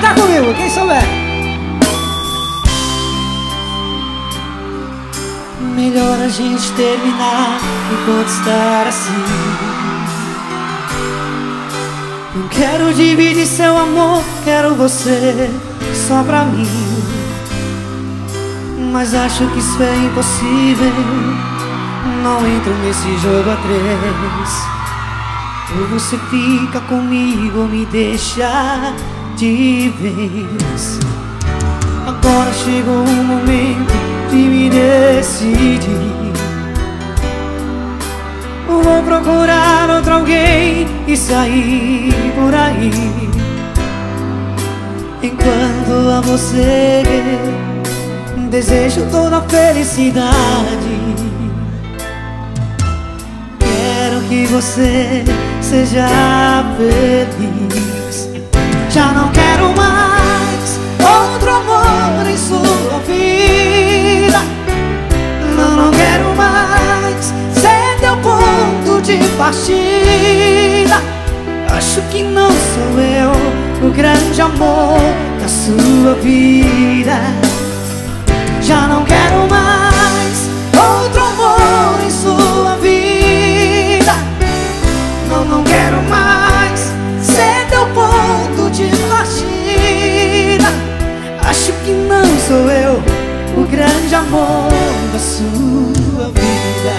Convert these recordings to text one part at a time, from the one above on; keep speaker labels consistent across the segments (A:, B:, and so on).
A: cantar comigo, quem souber. Melhor a gente terminar enquanto estar assim. Não quero dividir seu amor, quero você só pra mim. Mas acho que isso é impossível, não entro nesse jogo a três. Ou você fica comigo ou me deixa de vez. Agora chegou o momento de me decidir. Vou procurar outro alguém e sair por aí. Enquanto a você desejo toda a felicidade. Quero que você seja feliz. Já não quero mais outro amor em sua vida. Não quero mais ser teu ponto de partida. Acho que não sou eu o grande amor da sua vida. Já não quero mais outro amor em sua vida. Não quero mais ser teu ponto de partida. Acho que não sou eu o grande amor da sua vida.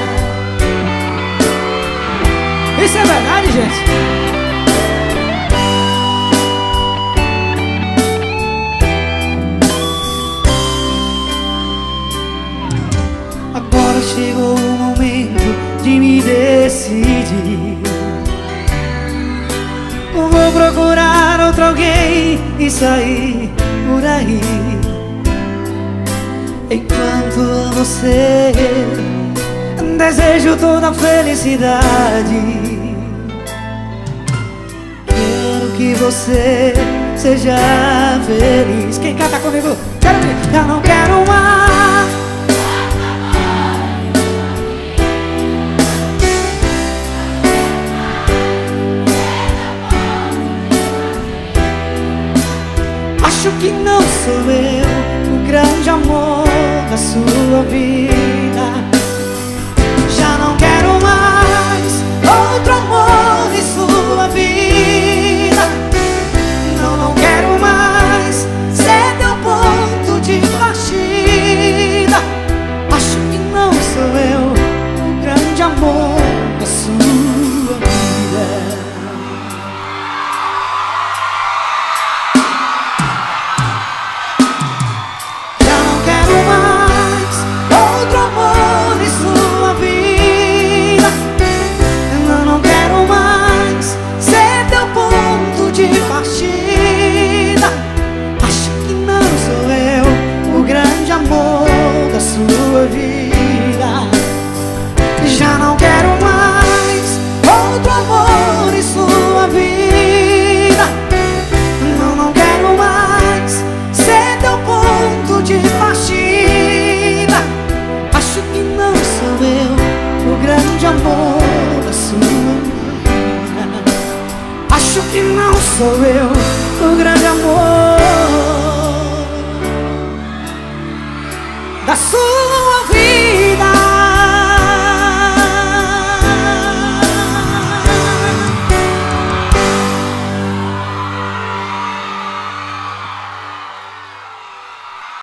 A: Isso é verdade, gente? Agora chegou o momento de me decidir. Vou procurar outro alguém e sair por aí. Enquanto a você desejo toda a felicidade. Quero que você seja feliz. Quem canta comigo? Quero ver. Já não quero mais. Acho que não sou eu o grande amor da sua vida. Já não quero mais outro amor em sua vida. Não quero mais ser teu ponto de partida. Acho que não sou eu o grande amor da sua vida. Sua vida. Já não quero mais outro amor em sua vida. Não quero mais ser teu ponto de partida. Acho que não sou eu o grande amor da sua vida. Acho que não sou eu o grande amor da sua vida.